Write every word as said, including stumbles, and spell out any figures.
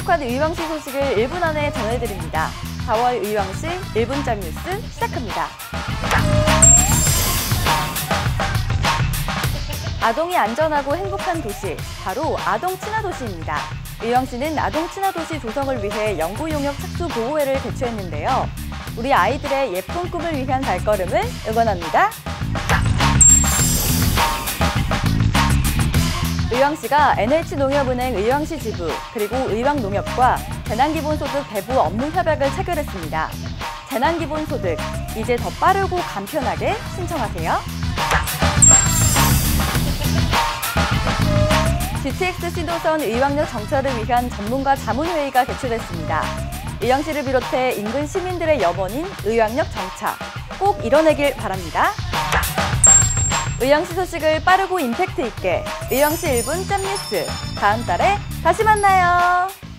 신속한 의왕시 소식을 일 분 안에 전해드립니다. 사월 의왕시 일 분 짬 뉴스 시작합니다. 아동이 안전하고 행복한 도시, 바로 아동 친화 도시입니다. 의왕시는 아동 친화 도시 조성을 위해 연구 용역 착수 보호회를 개최했는데요. 우리 아이들의 예쁜 꿈을 위한 발걸음을 응원합니다. 의왕시가 엔에이치농협은행 의왕시 지부 그리고 의왕농협과 재난기본소득 배부 업무 협약을 체결했습니다. 재난기본소득, 이제 더 빠르고 간편하게 신청하세요. 지티엑스 신도선 의왕역 정차를 위한 전문가 자문회의가 개최됐습니다. 의왕시를 비롯해 인근 시민들의 염원인 의왕역 정차, 꼭 이뤄내길 바랍니다. 의왕시 소식을 빠르고 임팩트 있게 의왕시 일 분 짬 뉴스, 다음 달에 다시 만나요.